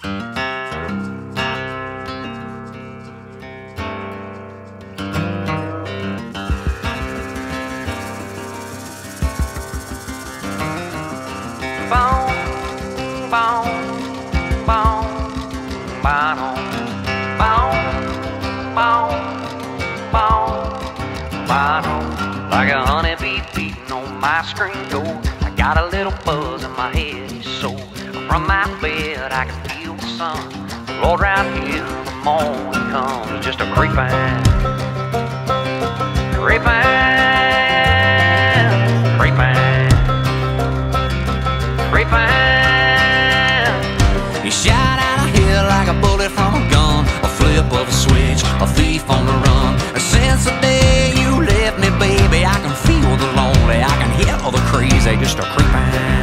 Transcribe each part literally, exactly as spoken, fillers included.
Like a honeybee beating on my screen door, I got a little buzz in my head, so from my bed I can feel the sun. Lord, right here the morning comes, just a creeping, creeping, creeping, creeping. He shot out of here like a bullet from a gun, a flip of a switch, a thief on the run. Since the day you left me, baby, I can feel the lonely, I can hear the crazy, just a creeping,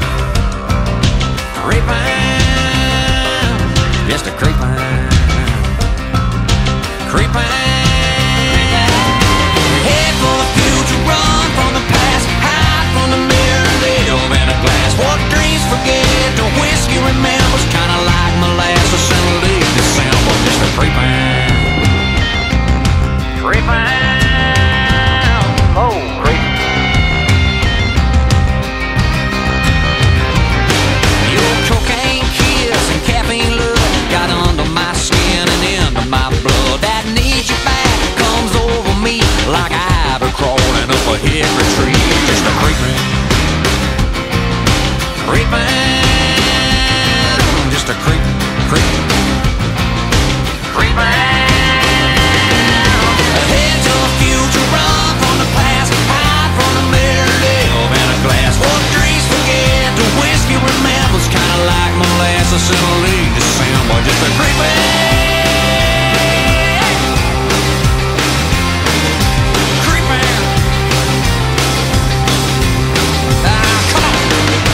creeping, just a creeping, creeping. Head for the future, run from the past, hide from the mirror, live in a glass. What dreams forget, the whiskey remembers, kinda like molasses in late December, just a creeping, creeping. Oh, creeping. Your cocaine kiss and caffeine love got under my skin and into my blood. That needs you back comes over me like a ivy crawling up a hickory tree. Just a creeping, creeping, just a creep, creep, creeping. Head to the future, run from the past, hide from the mirror, live in a glass. What dreams forget, the whiskey remembers, kinda like molasses in late December, just a creeping, creeping. Ah, come on.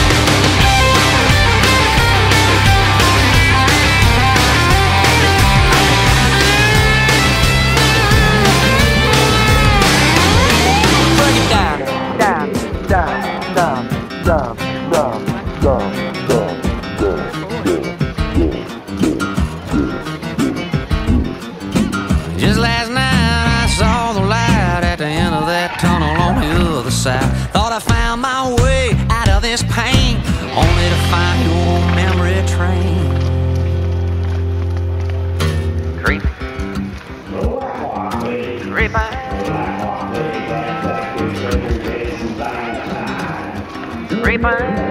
Just last night I saw the light at the end of that tunnel on the other side. Thought I found my way out of this pain, only to find your memory train. Creep, creeping, creeping.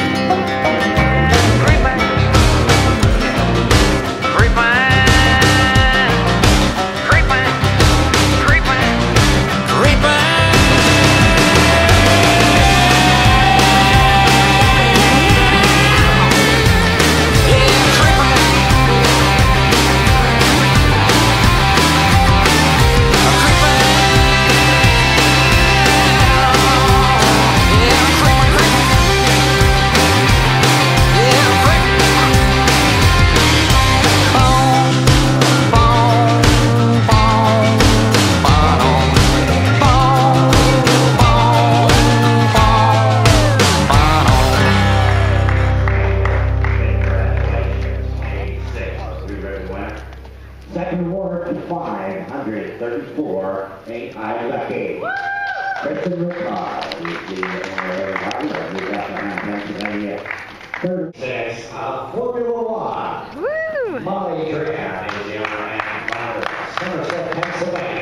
Second award to five hundred thirty-four, Ain't I Lucky? Kristen McCall is the honorary partner of the Bethlehem, Pennsylvania. thirty-six of Formula One. Woo! Molly Graham is the owner and founder of Somerset, Pennsylvania.